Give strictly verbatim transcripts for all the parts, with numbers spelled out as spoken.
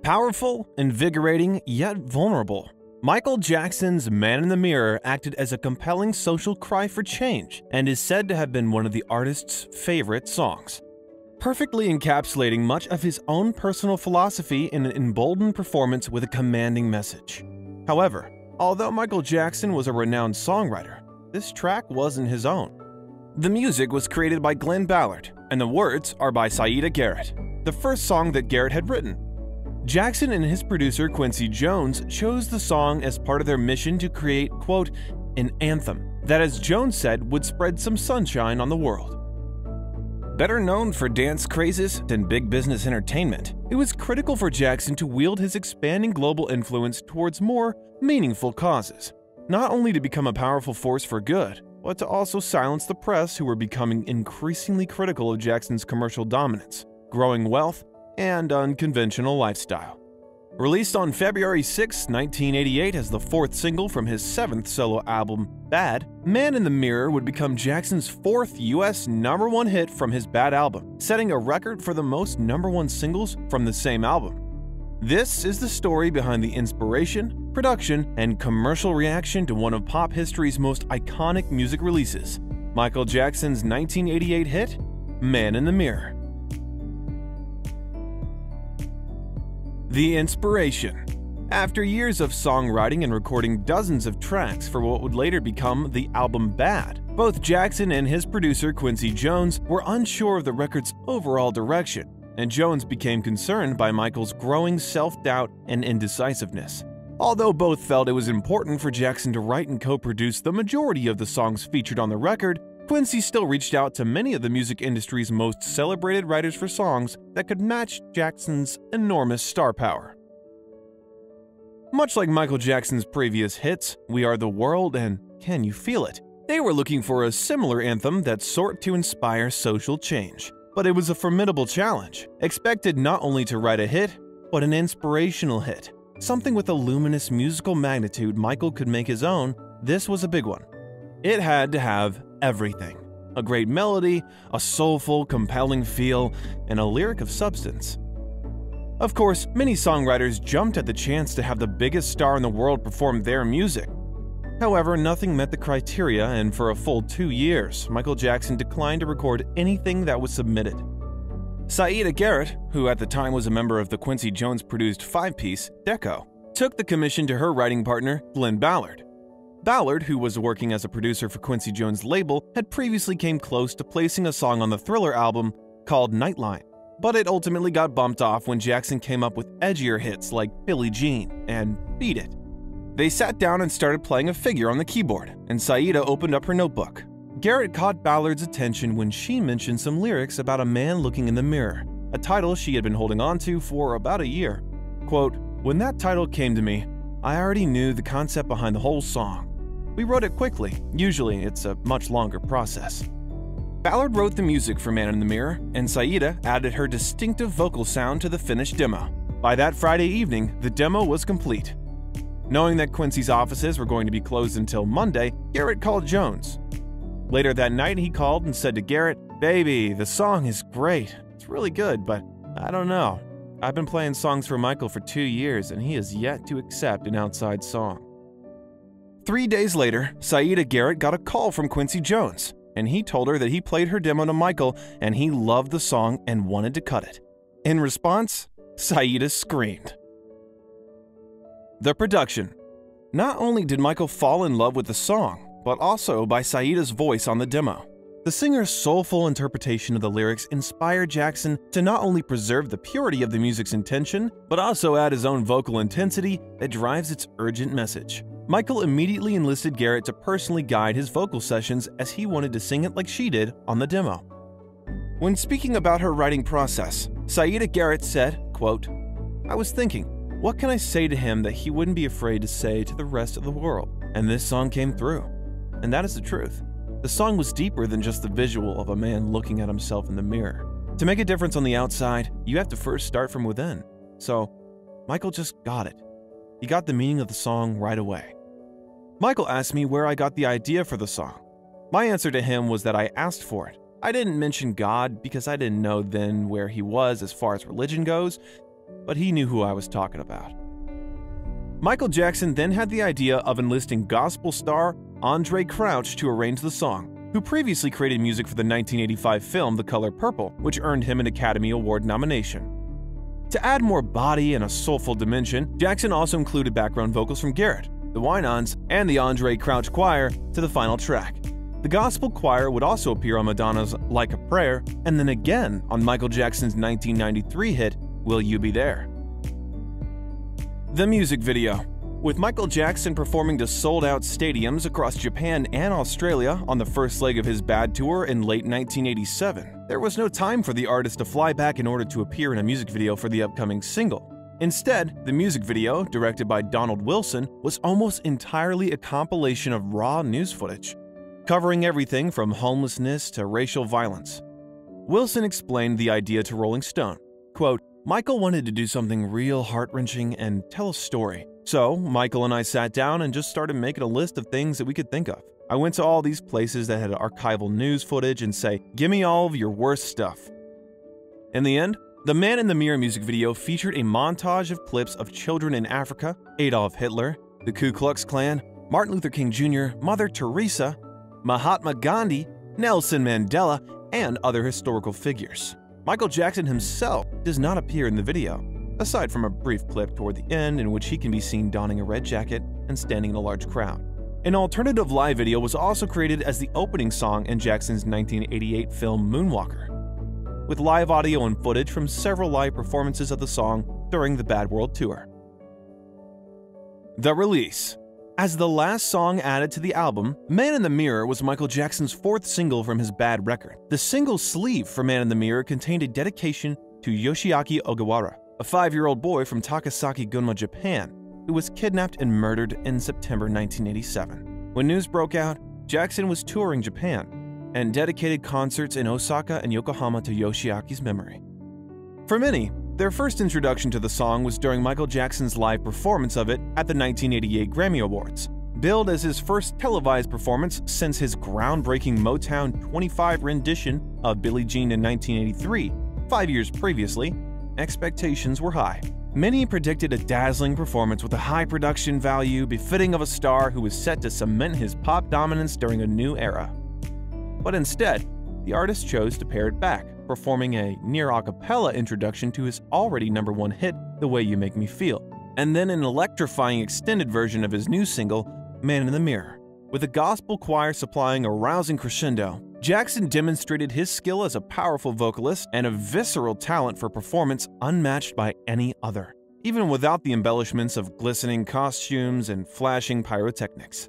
Powerful, invigorating, yet vulnerable, Michael Jackson's Man in the Mirror acted as a compelling social cry for change and is said to have been one of the artist's favorite songs, perfectly encapsulating much of his own personal philosophy in an emboldened performance with a commanding message. However, although Michael Jackson was a renowned songwriter, this track wasn't his own. The music was created by Glenn Ballard, and the words are by Siedah Garrett, the first song that Garrett had written. Jackson and his producer Quincy Jones chose the song as part of their mission to create, quote, an anthem that, as Jones said, would spread some sunshine on the world. Better known for dance crazes than big business entertainment, it was critical for Jackson to wield his expanding global influence towards more meaningful causes, not only to become a powerful force for good, but to also silence the press who were becoming increasingly critical of Jackson's commercial dominance, growing wealth, and unconventional lifestyle. Released on February sixth, nineteen eighty-eight as the fourth single from his seventh solo album, Bad, Man in the Mirror would become Jackson's fourth U S number one hit from his Bad album, setting a record for the most number one singles from the same album. This is the story behind the inspiration, production, and commercial reaction to one of pop history's most iconic music releases, Michael Jackson's nineteen eighty-eight hit, Man in the Mirror. The inspiration. After years of songwriting and recording dozens of tracks for what would later become the album Bad, both Jackson and his producer Quincy Jones were unsure of the record's overall direction, and Jones became concerned by Michael's growing self-doubt and indecisiveness. Although both felt it was important for Jackson to write and co-produce the majority of the songs featured on the record, Quincy still reached out to many of the music industry's most celebrated writers for songs that could match Jackson's enormous star power. Much like Michael Jackson's previous hits, We Are the World and Can You Feel It, they were looking for a similar anthem that sought to inspire social change. But it was a formidable challenge, expected not only to write a hit, but an inspirational hit. Something with a luminous musical magnitude Michael could make his own. This was a big one. It had to have everything. A great melody, a soulful, compelling feel, and a lyric of substance. Of course, many songwriters jumped at the chance to have the biggest star in the world perform their music. However, nothing met the criteria, and for a full two years, Michael Jackson declined to record anything that was submitted. Siedah Garrett, who at the time was a member of the Quincy Jones-produced five-piece, Deco, took the commission to her writing partner, Glenn Ballard. Ballard, who was working as a producer for Quincy Jones' label, had previously came close to placing a song on the Thriller album called Nightline, but it ultimately got bumped off when Jackson came up with edgier hits like Billie Jean and Beat It. They sat down and started playing a figure on the keyboard, and Siedah opened up her notebook. Garrett caught Ballard's attention when she mentioned some lyrics about a man looking in the mirror, a title she had been holding on to for about a year. Quote, "When that title came to me, I already knew the concept behind the whole song. We wrote it quickly. Usually, it's a much longer process." Ballard wrote the music for Man in the Mirror, and Siedah added her distinctive vocal sound to the finished demo. By that Friday evening, the demo was complete. Knowing that Quincy's offices were going to be closed until Monday, Garrett called Jones. Later that night, he called and said to Garrett, "Baby, the song is great. It's really good, but I don't know. I've been playing songs for Michael for two years, and he has yet to accept an outside song." Three days later, Siedah Garrett got a call from Quincy Jones, and he told her that he played her demo to Michael and he loved the song and wanted to cut it. In response, Siedah screamed. The production. Not only did Michael fall in love with the song, but also by Siedah's voice on the demo. The singer's soulful interpretation of the lyrics inspired Jackson to not only preserve the purity of the music's intention, but also add his own vocal intensity that drives its urgent message. Michael immediately enlisted Garrett to personally guide his vocal sessions as he wanted to sing it like she did on the demo. When speaking about her writing process, Siedah Garrett said, quote, "I was thinking, what can I say to him that he wouldn't be afraid to say to the rest of the world? And this song came through. And that is the truth. The song was deeper than just the visual of a man looking at himself in the mirror. To make a difference on the outside, you have to first start from within. So, Michael just got it. He got the meaning of the song right away." Michael asked me where I got the idea for the song. My answer to him was that I asked for it. I didn't mention God because I didn't know then where he was as far as religion goes. but he knew who I was talking about. Michael Jackson then had the idea of enlisting gospel star Andraé Crouch to arrange the song, who previously created music for the nineteen eighty-five film The Color Purple, which earned him an Academy Award nomination. To add more body and a soulful dimension, Jackson also included background vocals from Garrett, the Winans, and the Andraé Crouch Choir to the final track. The gospel choir would also appear on Madonna's Like a Prayer, and then again on Michael Jackson's nineteen ninety-three hit, Will You Be There? The music video. With Michael Jackson performing to sold-out stadiums across Japan and Australia on the first leg of his Bad tour in late nineteen eighty-seven, there was no time for the artist to fly back in order to appear in a music video for the upcoming single. Instead, the music video, directed by Donald Wilson, was almost entirely a compilation of raw news footage, covering everything from homelessness to racial violence. Wilson explained the idea to Rolling Stone, quote, "Michael wanted to do something real heart-wrenching and tell a story. So, Michael and I sat down and just started making a list of things that we could think of. I went to all these places that had archival news footage and say, give me all of your worst stuff." In the end, the Man in the Mirror music video featured a montage of clips of children in Africa, Adolf Hitler, the Ku Klux Klan, Martin Luther King Junior, Mother Teresa, Mahatma Gandhi, Nelson Mandela, and other historical figures. Michael Jackson himself does not appear in the video, aside from a brief clip toward the end in which he can be seen donning a red jacket and standing in a large crowd. An alternative live video was also created as the opening song in Jackson's nineteen eighty-eight film Moonwalker, with live audio and footage from several live performances of the song during the Bad World Tour. The release. As the last song added to the album, Man in the Mirror was Michael Jackson's fourth single from his Bad record. The single sleeve for Man in the Mirror contained a dedication to Yoshiaki Ogawara, a five-year-old boy from Takasaki, Gunma, Japan, who was kidnapped and murdered in September nineteen eighty-seven. When news broke out, Jackson was touring Japan and dedicated concerts in Osaka and Yokohama to Yoshiaki's memory. For many, their first introduction to the song was during Michael Jackson's live performance of it at the nineteen eighty-eight Grammy Awards. Billed as his first televised performance since his groundbreaking Motown twenty-five rendition of Billie Jean in nineteen eighty-three, five years previously, expectations were high. Many predicted a dazzling performance with a high production value befitting of a star who was set to cement his pop dominance during a new era. But instead, the artist chose to pare it back, performing a near-a cappella introduction to his already number one hit, The Way You Make Me Feel, and then an electrifying extended version of his new single, Man in the Mirror. With a gospel choir supplying a rousing crescendo, Jackson demonstrated his skill as a powerful vocalist and a visceral talent for performance unmatched by any other, even without the embellishments of glistening costumes and flashing pyrotechnics.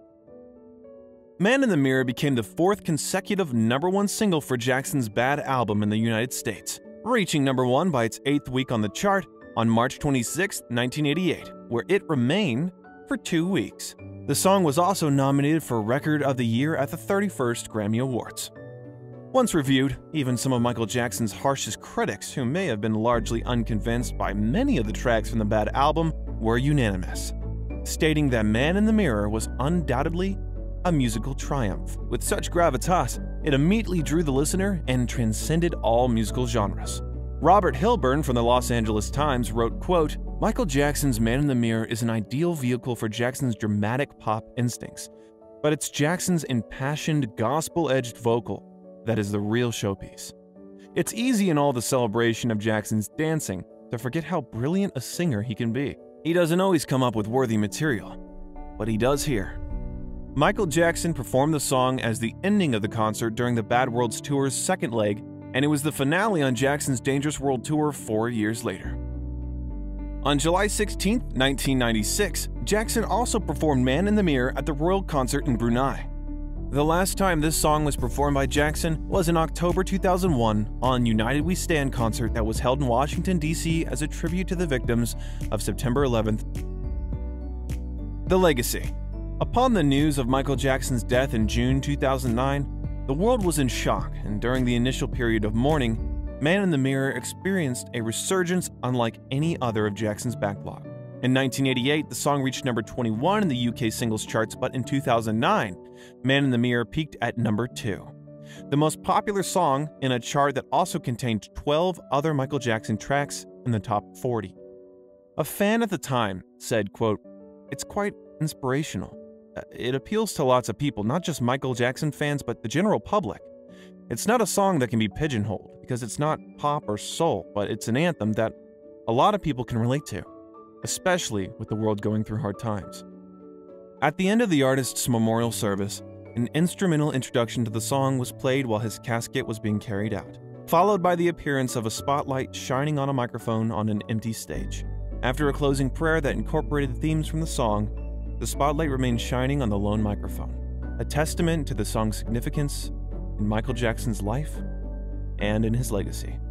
Man in the Mirror became the fourth consecutive number one single for Jackson's Bad album in the United States, reaching number one by its eighth week on the chart on March twenty-sixth, nineteen eighty-eight, where it remained for two weeks. The song was also nominated for Record of the Year at the thirty-first Grammy Awards. Once reviewed, even some of Michael Jackson's harshest critics, who may have been largely unconvinced by many of the tracks from the Bad album, were unanimous, stating that Man in the Mirror was undoubtedly a musical triumph. With such gravitas, it immediately drew the listener and transcended all musical genres. Robert Hilburn from the Los Angeles Times wrote, quote, "Michael Jackson's Man in the Mirror is an ideal vehicle for Jackson's dramatic pop instincts, but it's Jackson's impassioned, gospel-edged vocal that is the real showpiece. It's easy in all the celebration of Jackson's dancing to forget how brilliant a singer he can be. He doesn't always come up with worthy material, but he does here." Michael Jackson performed the song as the ending of the concert during the Bad World's tour's second leg, and it was the finale on Jackson's Dangerous World Tour four years later. On July sixteenth, nineteen ninety-six, Jackson also performed Man in the Mirror at the Royal Concert in Brunei. The last time this song was performed by Jackson was in October two thousand one on United We Stand concert that was held in Washington, D C as a tribute to the victims of September eleventh. The legacy. Upon the news of Michael Jackson's death in June two thousand nine, the world was in shock, and during the initial period of mourning, Man in the Mirror experienced a resurgence unlike any other of Jackson's backlog. In nineteen eighty-eight, the song reached number twenty-one in the U K singles charts, but in two thousand nine, Man in the Mirror peaked at number two. The most popular song in a chart that also contained twelve other Michael Jackson tracks in the top forty. A fan at the time said, quote, "It's quite inspirational. It appeals to lots of people, not just Michael Jackson fans, but the general public. It's not a song that can be pigeonholed, because it's not pop or soul, but it's an anthem that a lot of people can relate to, especially with the world going through hard times." At the end of the artist's memorial service, an instrumental introduction to the song was played while his casket was being carried out, followed by the appearance of a spotlight shining on a microphone on an empty stage. After a closing prayer that incorporated themes from the song, the spotlight remained shining on the lone microphone, a testament to the song's significance in Michael Jackson's life and in his legacy.